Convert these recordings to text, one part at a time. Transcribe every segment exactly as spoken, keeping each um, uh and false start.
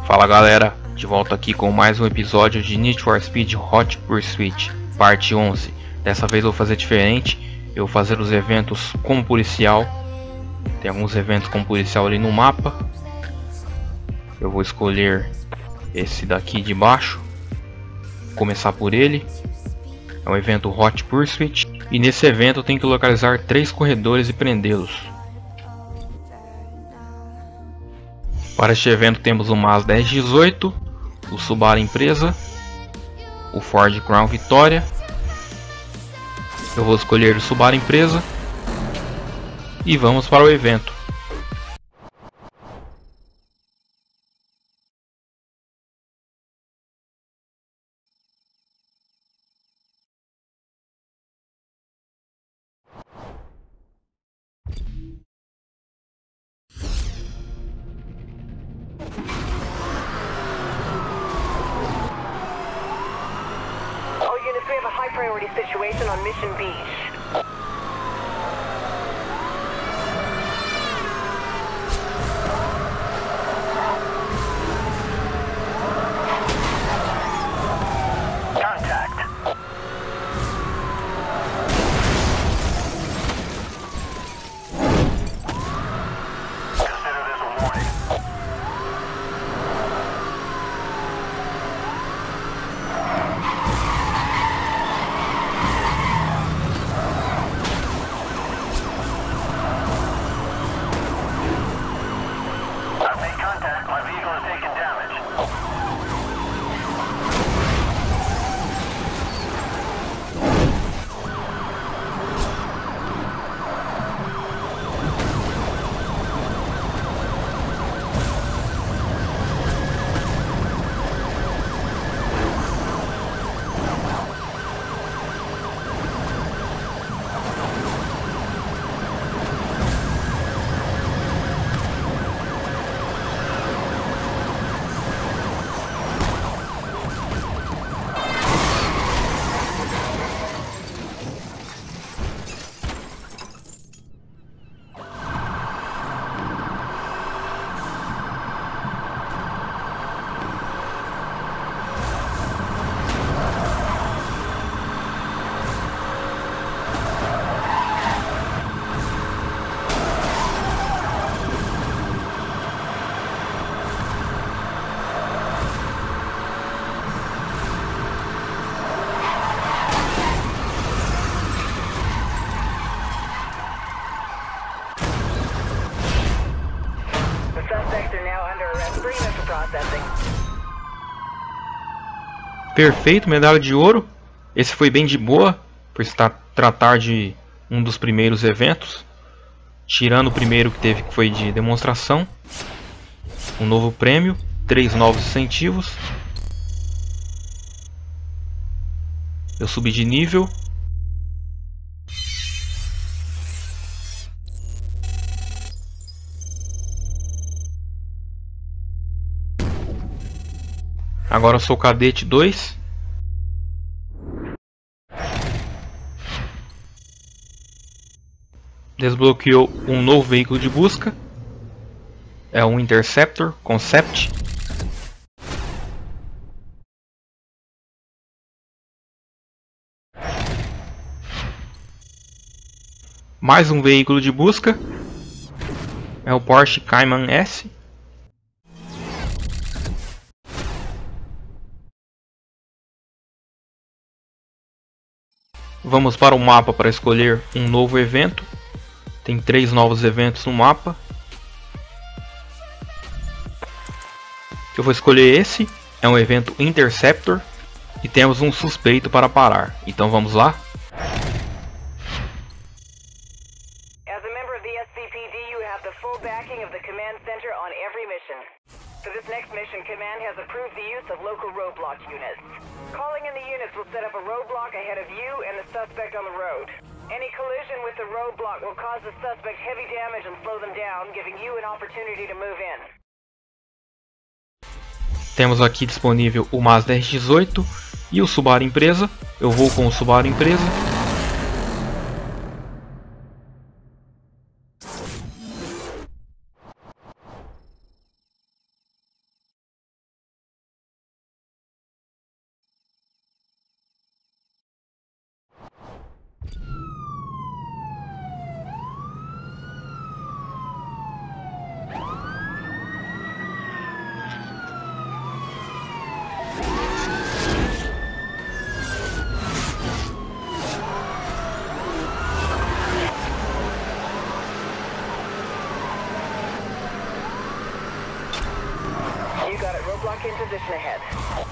Fala galera, de volta aqui com mais um episódio de Need for Speed Hot Pursuit, parte onze. Dessa vez eu vou fazer diferente, eu vou fazer os eventos como policial. Tem alguns eventos como policial ali no mapa. Eu vou escolher esse daqui de baixo, vou começar por ele. É um evento Hot Pursuit, e nesse evento eu tenho que localizar três corredores e prendê-los. Para este evento temos o Mazda R X dezoito, o Subaru Impreza, o Ford Crown Vitória. Eu vou escolher o Subaru Impreza e vamos para o evento. All units, we have a high priority situation on Mission Beach. Contact. Consider this a warning. I've made contact. My vehicle has taken damage. The suspects are now under arrest. Bring them for processing. Perfeito, medalha de ouro. Esse foi bem de boa, por se tra- tratar de um dos primeiros eventos. Tirando o primeiro que teve, que foi de demonstração. Um novo prêmio, três novos incentivos. Eu subi de nível. Agora eu sou cadete dois. Desbloqueou um novo veículo de busca. É um Interceptor Concept. Mais um veículo de busca. É o Porsche Cayman S. Vamos para o mapa para escolher um novo evento. Tem três novos eventos no mapa. Eu vou escolher esse. É um evento Interceptor. E temos um suspeito para parar. Então vamos lá. As a member of the S C P D, you have the full backing of the command center on every mission. For this next mission, command has approved the use of local roadblock units. Calling in the units will set up a roadblock ahead of you and the suspect on the road. Any collision with the roadblock will cause the suspect heavy damage and slow them down, giving you an opportunity to move in. Temos aqui disponível o Mazda R X dezoito e o Subaru Impreza. Eu vou com o Subaru Impreza. roadblock in position ahead.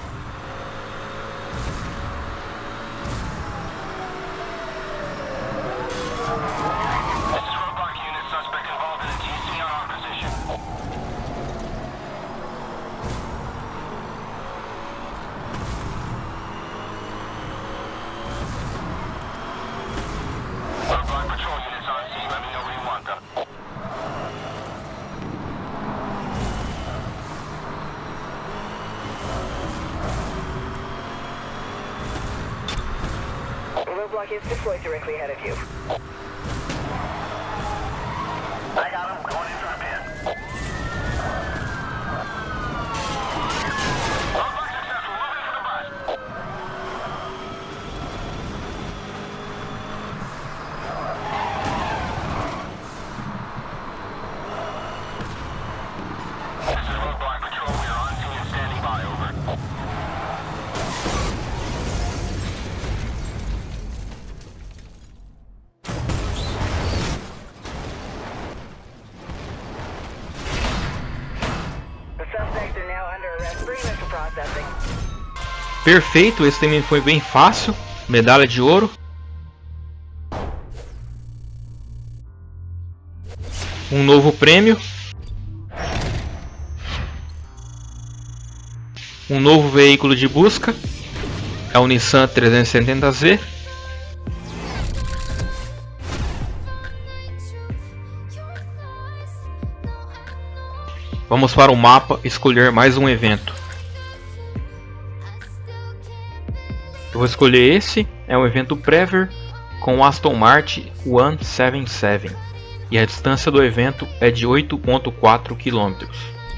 This is roadblock unit. Suspect involved in a T C on our position. Roadblock patrol units on scene. Let me know where you want them. Roadblock is deployed directly ahead of you. I got him. Going in drop in. Roadblock successful. Moving for the bus. This is roadblock patrol. We are on scene and standing by. Over. Perfeito, esse também foi bem fácil. Medalha de ouro. Um novo prêmio. Um novo veículo de busca. É o Nissan trezentos e setenta Z. Vamos para o mapa escolher mais um evento. Eu vou escolher esse, é um evento Prever com o Aston Martin cento e setenta e sete e a distância do evento é de oito vírgula quatro quilômetros.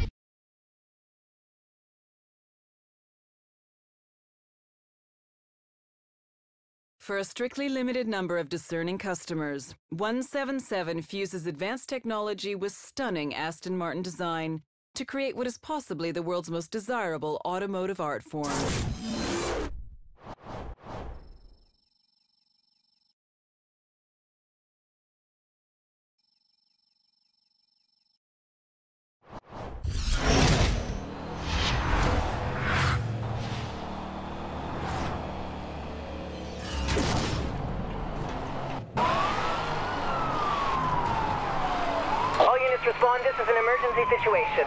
For a strictly limited number of discerning customers, one seventy-seven fuses advanced technology with stunning Aston Martin design to create what is possibly the world's most desirable automotive art form. Respond, this is an emergency situation.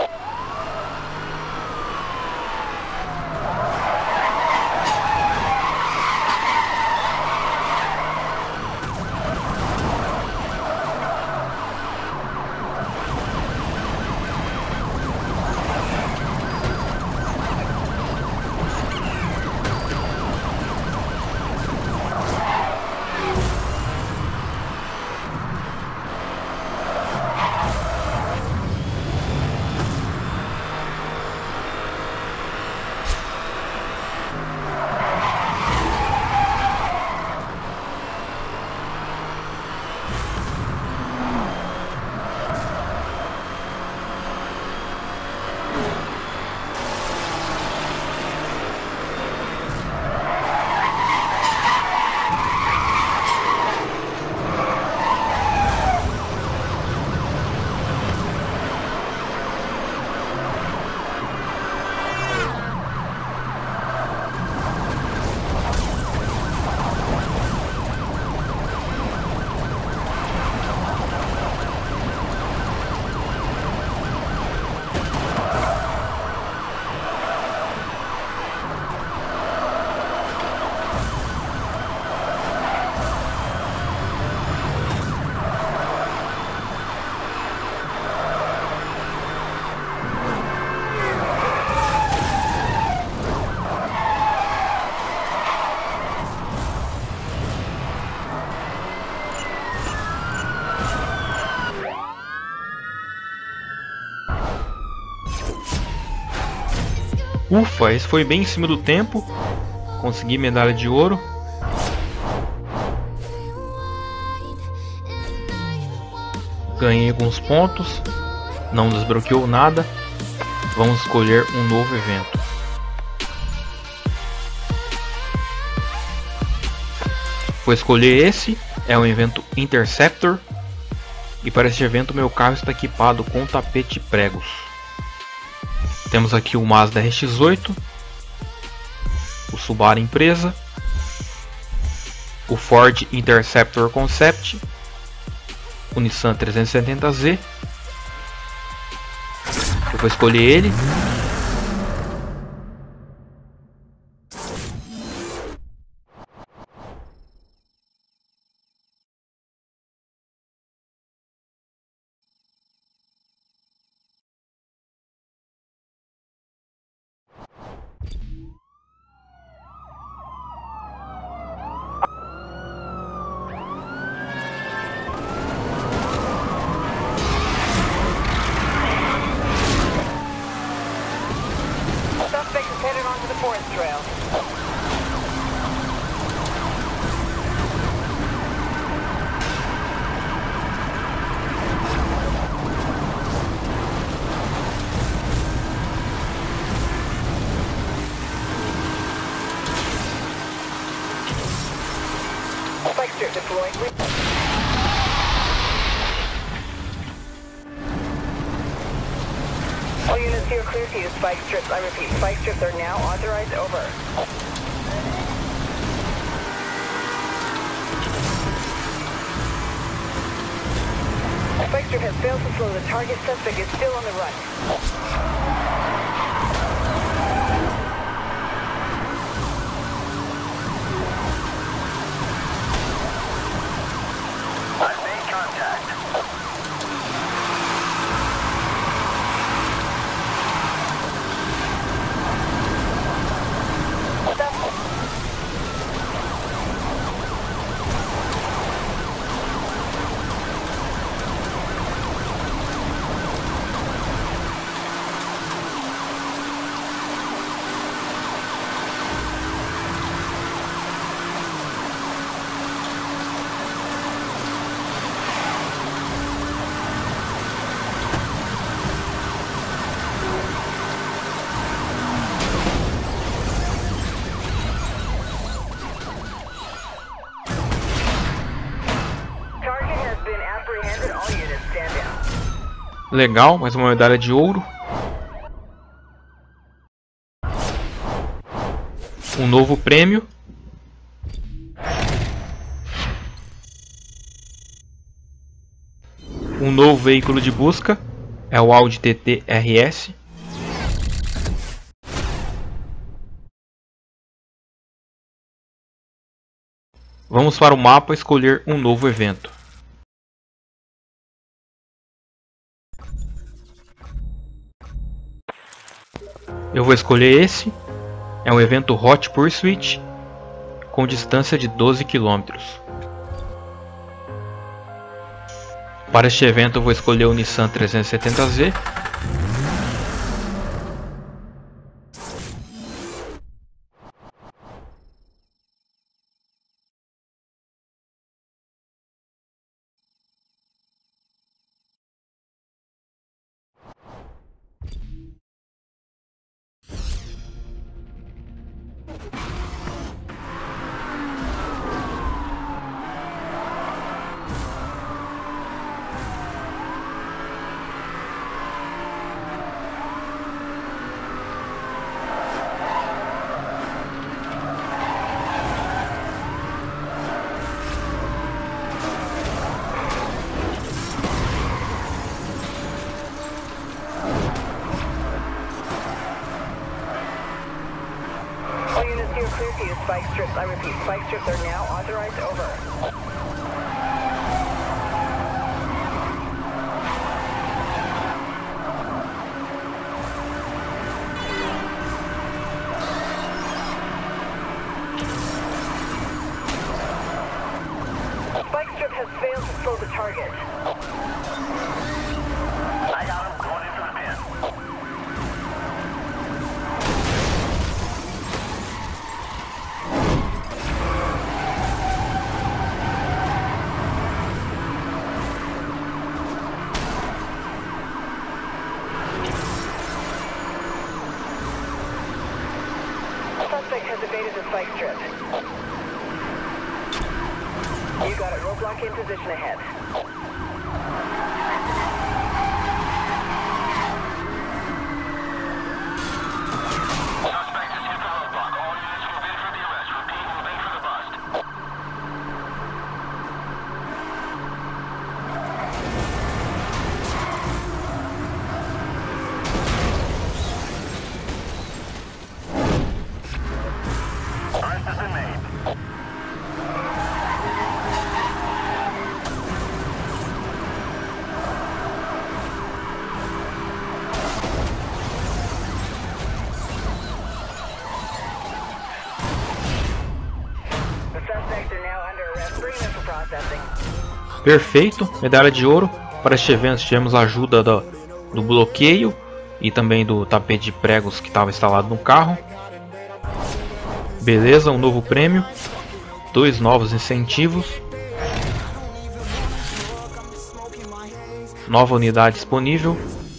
Ufa, esse foi bem em cima do tempo. Consegui medalha de ouro. Ganhei alguns pontos. Não desbloqueou nada. Vamos escolher um novo evento. Vou escolher esse. É um evento Interceptor. E para este evento meu carro está equipado com tapete pregos. Temos aqui o Mazda R X oito, o Subaru Impreza, o Ford Interceptor Concept, o Nissan trezentos e setenta Z. Eu vou escolher ele. Suspect is headed onto the forest trail. Spike strip deployed. All units here clear to use spike strips. I repeat, spike strips are now authorized. Over. Spike strip has failed to slow the target. Suspect is still on the run. I've made contact. Target has been apprehended. All units stand down. Legal, mais uma medalha de ouro. Um novo prêmio. Um novo veículo de busca. É o Audi T T R S. Vamos para o mapa escolher um novo evento. Eu vou escolher esse. É um evento Hot Pursuit com distância de doze quilômetros. Para este evento eu vou escolher o Nissan trezentos e setenta Z. All units here clear to use spike strips. I repeat, spike strips are now authorized. Over. Spike strip has failed to slow the target. I got him going in for the pin. Suspect has evaded the spike strip. You got it. Roadblock in position ahead. Perfeito, medalha de ouro. Para este evento tivemos a ajuda do, do bloqueio e também do tapete de pregos que estava instalado no carro. Beleza, um novo prêmio. Dois novos incentivos. Nova unidade disponível.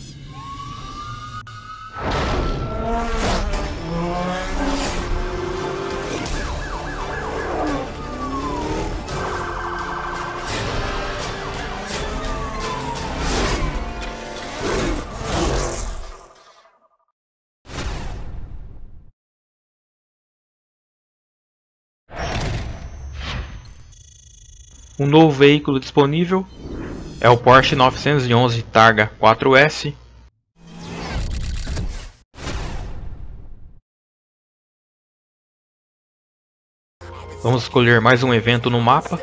Um novo veículo disponível é o Porsche novecentos e onze Targa quatro S. Vamos escolher mais um evento no mapa.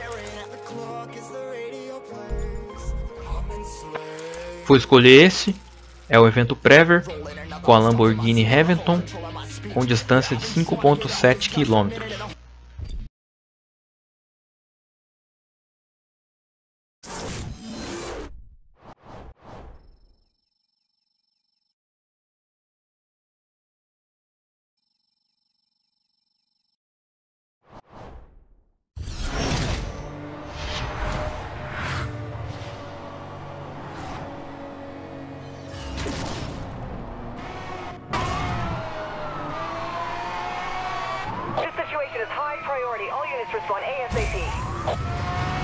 Vou escolher esse, é o evento Prever com a Lamborghini Haventon com distância de cinco vírgula sete quilômetros. This situation is high priority. All units respond ASAP.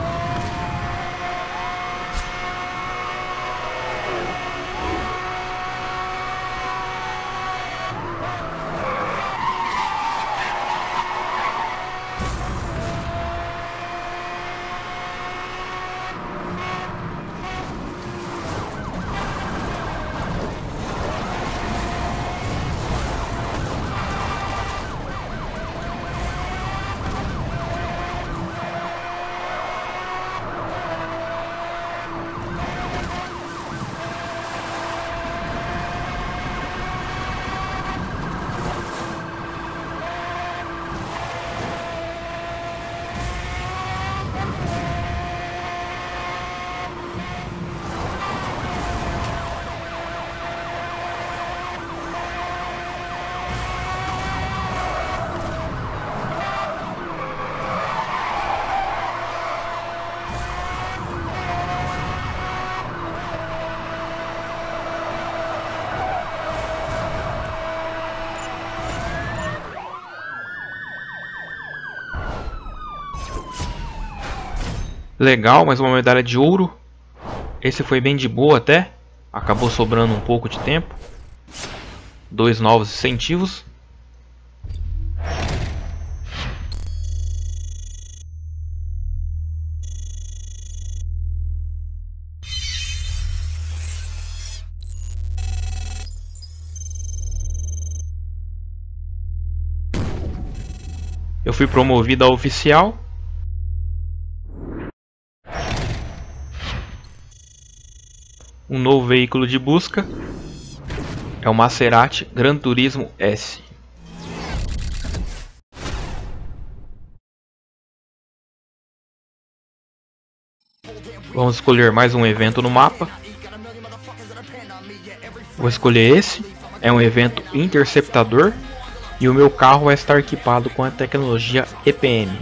Legal, mais uma medalha de ouro. Esse foi bem de boa até. Acabou sobrando um pouco de tempo. Dois novos incentivos. Eu fui promovido a oficial. Um novo veículo de busca é o Maserati Gran Turismo S. Vamos escolher mais um evento no mapa. Vou escolher esse, é um evento interceptador e o meu carro vai estar equipado com a tecnologia E P M.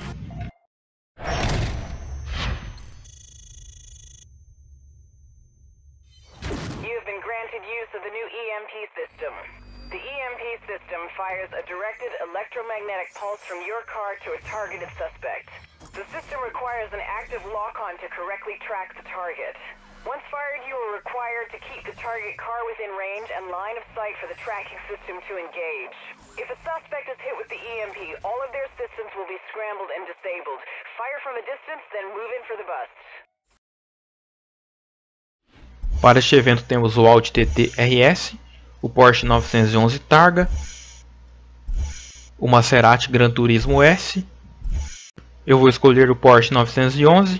The E M P system fires a directed electromagnetic pulse from your car to a targeted suspect. The system requires an active lock-on to correctly track the target. Once fired, you are required to keep the target car within range and line of sight for the tracking system to engage. If a suspect is hit with the E M P, all of their systems will be scrambled and disabled. Fire from a distance, then move in for the bust. Para este evento temos o Audi T T R S, o Porsche novecentos e onze Targa, o Maserati Gran Turismo S. Eu vou escolher o Porsche novecentos e onze.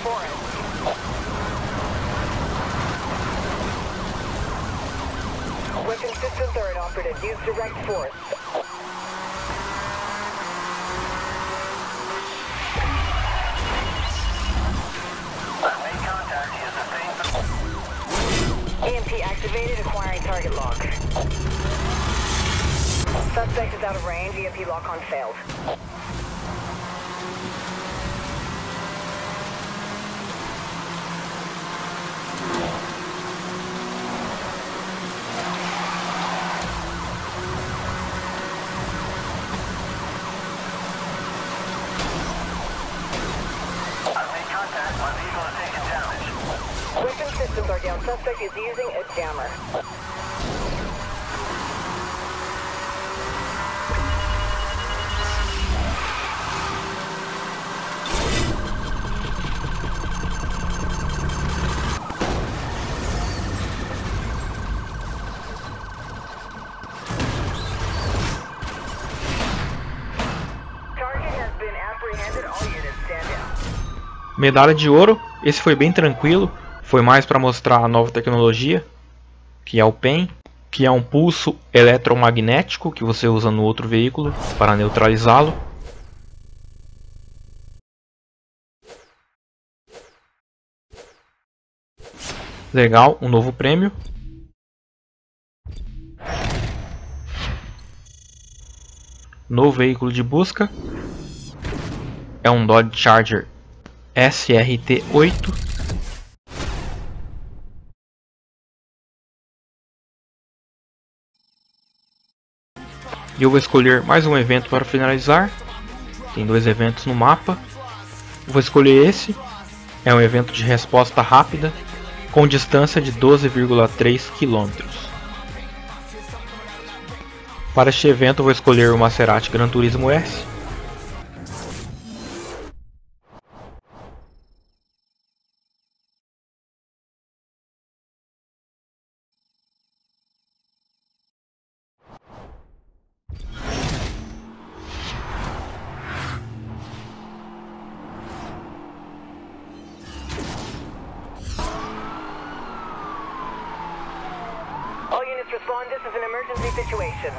forest. Weapon systems are inoperative. Use direct force. Made contact. He is E M P activated, acquiring target lock. Suspect is out of range, E M P lock-on failed. Weapon systems are down. Suspect is using a jammer. Target has been apprehended. All units stand down. Medalha de ouro. Esse foi bem tranquilo. Foi mais para mostrar a nova tecnologia, que é o P E M, que é um pulso eletromagnético que você usa no outro veículo para neutralizá-lo. Legal, um novo prêmio. Novo veículo de busca. É um Dodge Charger S R T oito. E eu vou escolher mais um evento para finalizar. Tem dois eventos no mapa. Eu vou escolher esse. É um evento de resposta rápida com distância de doze vírgula três quilômetros. Para este evento eu vou escolher o Maserati Gran Turismo S. All units respond. This is an emergency situation.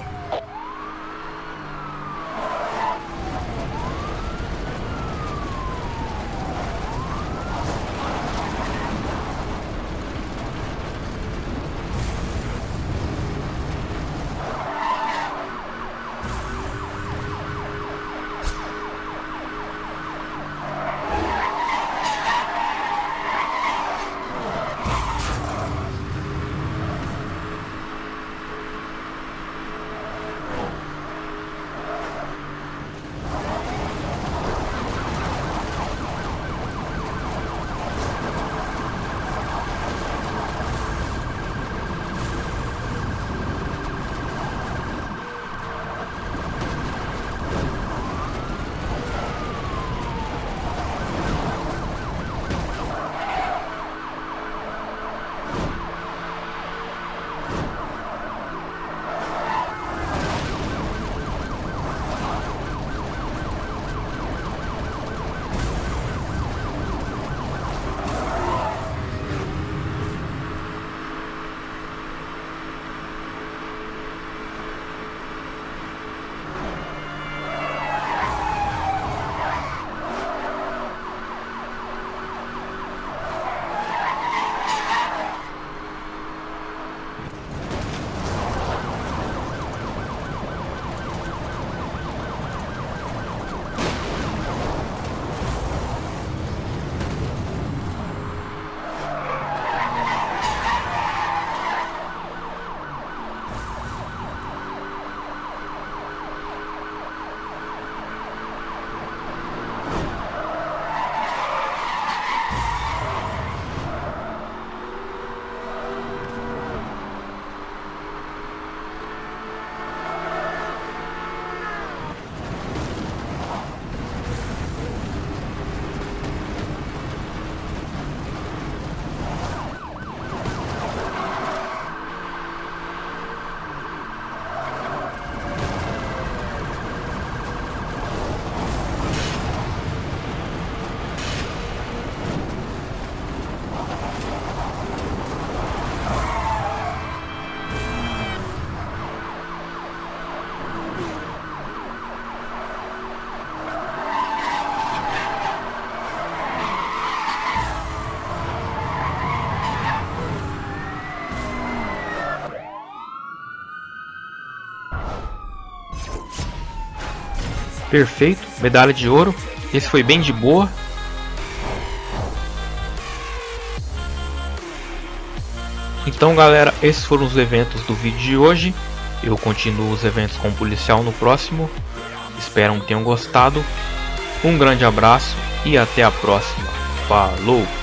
Perfeito, medalha de ouro. Esse foi bem de boa. Então galera, esses foram os eventos do vídeo de hoje. Eu continuo os eventos com o policial no próximo. Espero que tenham gostado. Um grande abraço e até a próxima. Falou!